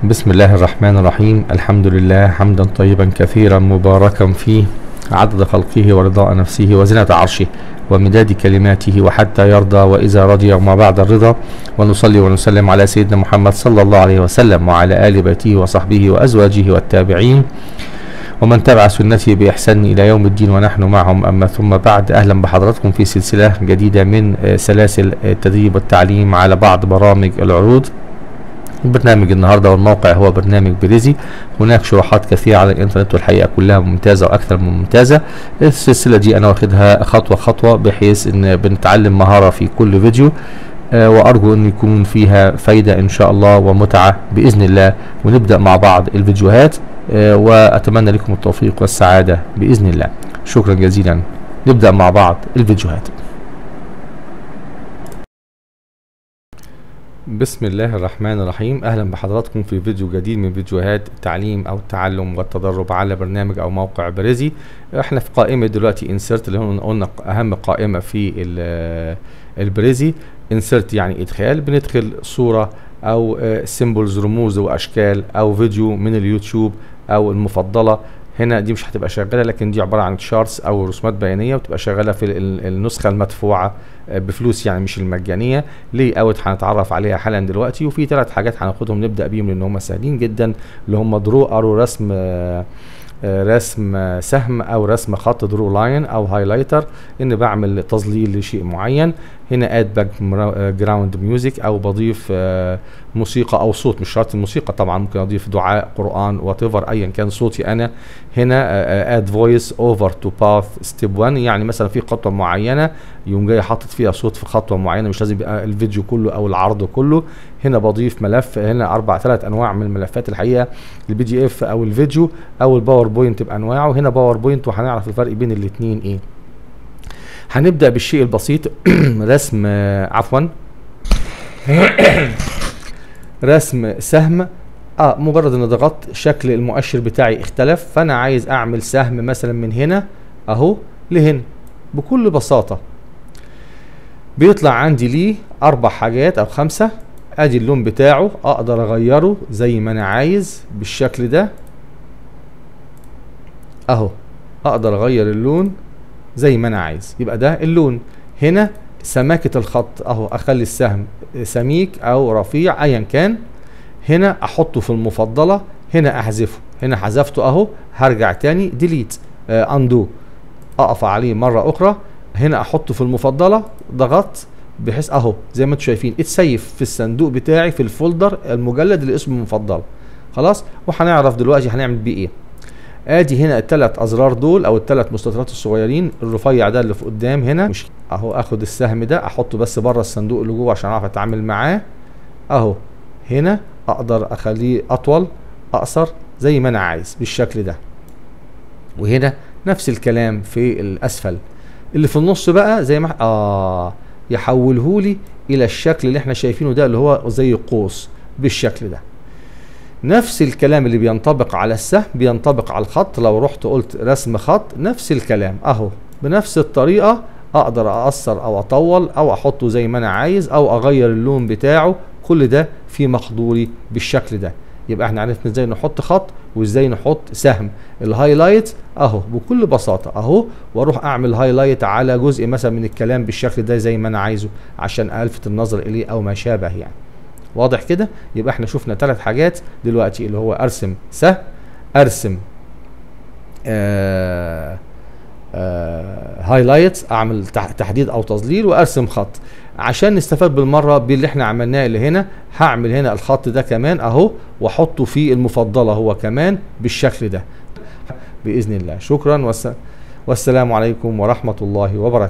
بسم الله الرحمن الرحيم. الحمد لله حمدا طيبا كثيرا مباركا فيه عدد خلقه ورضاء نفسه وزنة عرشه ومداد كلماته وحتى يرضى وإذا رضي وما بعد الرضا. ونصلي ونسلم على سيدنا محمد صلى الله عليه وسلم وعلى آل بيته وصحبه وأزواجه والتابعين ومن تبع سنته بإحسان إلى يوم الدين ونحن معهم. أما ثم بعد، أهلا بحضراتكم في سلسلة جديدة من سلاسل التدريب والتعليم على بعض برامج العروض. برنامج النهارده والموقع هو برنامج بريزي. هناك شروحات كثيرة على الانترنت والحقيقة كلها ممتازة واكثر من ممتازة. السلسلة دي انا واخدها خطوة خطوة بحيث ان بنتعلم مهارة في كل فيديو، وارجو ان يكون فيها فايدة ان شاء الله ومتعة باذن الله. ونبدأ مع بعض الفيديوهات، واتمنى لكم التوفيق والسعادة باذن الله. شكرا جزيلا. نبدأ مع بعض الفيديوهات. بسم الله الرحمن الرحيم. اهلا بحضراتكم في فيديو جديد من فيديوهات التعليم او التعلم والتدرب على برنامج او موقع بريزي. احنا في قائمة دلوقتي انسرت، اللي هو قلنا اهم قائمة في البريزي. انسرت يعني ادخال، بندخل صورة او سيمبلز رموز واشكال او فيديو من اليوتيوب او المفضلة. هنا دي مش هتبقى شغاله، لكن دي عباره عن تشارتس او رسومات بيانيه، وتبقى شغاله في النسخه المدفوعه بفلوس، يعني مش المجانيه. ليه اوت هنتعرف عليها حالا دلوقتي. وفي 3 حاجات هناخدهم نبدا بيهم لان هم سهلين جدا، اللي هم درو ارو، رسم سهم او رسم خط، درو لاين او هايلايتر، ان بعمل تظليل لشيء معين. هنا اد باك جراوند ميوزك، او بضيف موسيقى او صوت، مش شرط الموسيقى طبعا، ممكن اضيف دعاء، قران، وات ايفر، ايا كان صوتي انا. هنا اد فويس اوفر تو باث ستيب 1، يعني مثلا في خطوه معينه يوم جاي حاطط فيها صوت في خطوه معينه، مش لازم يبقى الفيديو كله او العرض كله. هنا بضيف ملف، هنا 3 انواع من الملفات الحقيقه، البي دي اف او الفيديو او الباوربوينت بانواعه. هنا باوربوينت، وهنعرف الفرق بين الاثنين ايه. هنبدأ بالشيء البسيط رسم رسم سهم. مجرد ان ضغطت شكل المؤشر بتاعي اختلف، فانا عايز اعمل سهم مثلا من هنا اهو لهنا. بكل بساطة بيطلع عندي ليه 4 حاجات او 5. ادي اللون بتاعه، اقدر اغيره زي ما انا عايز بالشكل ده اهو. اقدر اغير اللون زي ما انا عايز، يبقى ده اللون. هنا سماكة الخط اهو، اخلي السهم سميك او رفيع ايا كان. هنا احطه في المفضلة، هنا احذفه. هنا حذفته اهو، هرجع تاني ديليت اندو، اقف عليه مرة اخرى. هنا احطه في المفضلة، ضغطت بحيث اهو زي ما انتم شايفين اتسيف في الصندوق بتاعي في الفولدر المجلد اللي اسمه مفضل. خلاص، وهنعرف دلوقتي هنعمل بيه ايه. ادي هنا ال3 ازرار دول او ال3 مستطيلات الصغيرين. الرفيع ده اللي في قدام هنا مش اهو، اخد السهم ده احطه بس بره الصندوق اللي جوه عشان اعرف اتعامل معاه اهو. هنا اقدر اخليه اطول اقصر زي ما انا عايز بالشكل ده. وهنا نفس الكلام في الاسفل. اللي في النص بقى زي ما يحولهولي الى الشكل اللي احنا شايفينه ده، اللي هو زي قوس بالشكل ده. نفس الكلام اللي بينطبق على السهم بينطبق على الخط. لو رحت قلت رسم خط، نفس الكلام اهو، بنفس الطريقة اقدر اقصر او اطول او احطه زي ما انا عايز او اغير اللون بتاعه. كل ده في مقدوري بالشكل ده. يبقى احنا عرفنا ازاي نحط خط وازاي نحط سهم. الهايلايت اهو بكل بساطة اهو، واروح اعمل هايلايت على جزء مثلا من الكلام بالشكل ده زي ما انا عايزه عشان الفت النظر اليه او ما شابه يعني. واضح كده؟ يبقى احنا شفنا 3 حاجات دلوقتي، اللي هو ارسم سهم، ارسم هايلايت، اعمل تحديد او تظليل، وارسم خط. عشان نستفاد بالمره باللي احنا عملناه اللي هنا، هعمل هنا الخط ده كمان اهو واحطه في المفضله هو كمان بالشكل ده باذن الله. شكرا والسلام عليكم ورحمه الله وبركاته.